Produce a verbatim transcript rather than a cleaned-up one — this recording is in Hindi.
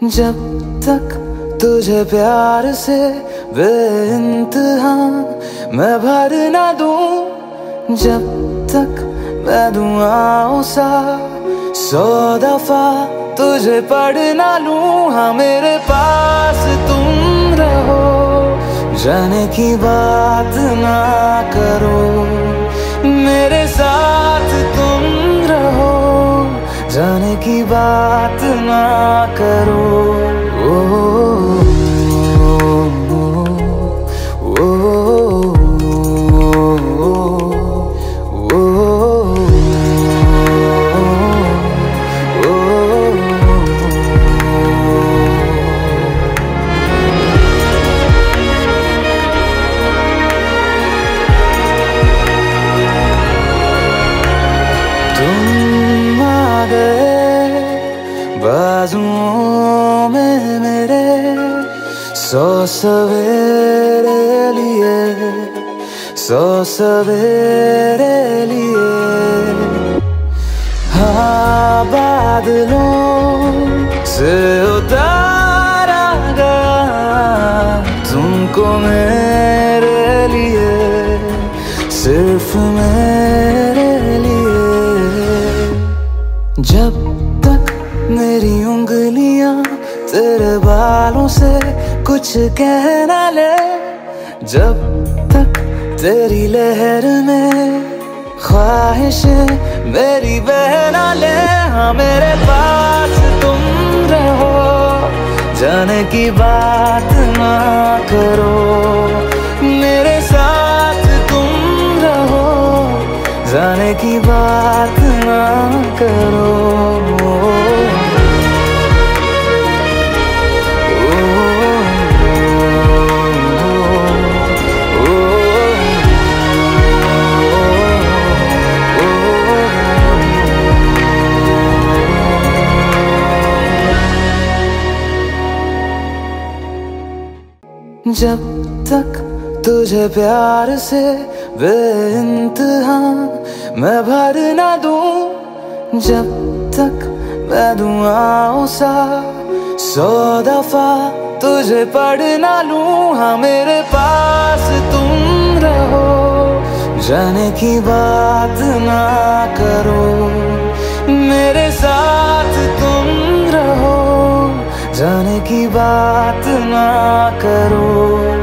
जब तक तुझे प्यार से बेइंतहा मैं भर ना दूं, जब तक मैं दुआओं सा सौ दफा तुझे पढ़ ना लूं। हाँ मेरे पास तुम रहो, जाने की बात ना करो, मेरे साथ तुम रहो, जाने की बात ना करो। ओ, ओ, ओ, तुम आ गए बाजुओं में मेरे, सौ सवेरे लिए, सौ सवेरे लिए। हाँ बादलों से उतारा गया तुमको मेरे लिए, सिर्फ मेरे लिए। जब तक मेरी उंगलियां तेरे बालों से कुछ कह ना ले, जब तक तेरी लहर में ख्वाहिशें मेरी बह ना ले। हाँ मेरे पास तुम रहो, जाने की बात ना करो, मेरे साथ तुम रहो, जाने की बात ना करो। जब तक तुझे प्यार से बेइंतहा मैं भर ना दूं, जब तक मैं दुआओं सा सौ दफा तुझे पढ़ ना लूं। हाँ मेरे पास तुम रहो, जाने की बात ना करो, मेरे साथ तुम रहो, जाने की बात ना करो।